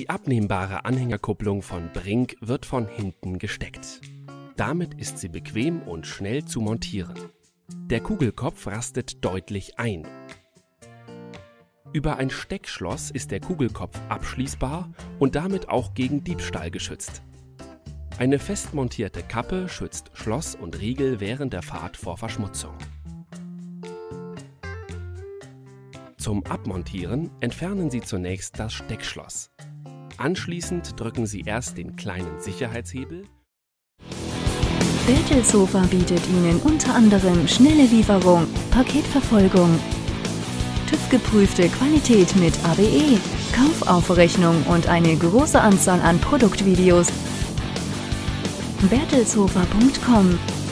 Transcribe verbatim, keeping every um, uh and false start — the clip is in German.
Die abnehmbare Anhängerkupplung von Brink wird von hinten gesteckt. Damit ist sie bequem und schnell zu montieren. Der Kugelkopf rastet deutlich ein. Über ein Steckschloss ist der Kugelkopf abschließbar und damit auch gegen Diebstahl geschützt. Eine fest montierte Kappe schützt Schloss und Riegel während der Fahrt vor Verschmutzung. Zum Abmontieren entfernen Sie zunächst das Steckschloss. Anschließend drücken Sie erst den kleinen Sicherheitshebel. Bertelshofer bietet Ihnen unter anderem schnelle Lieferung, Paketverfolgung, TÜV-geprüfte Qualität mit A B E, Kaufaufrechnung und eine große Anzahl an Produktvideos. Bertelshofer punkt com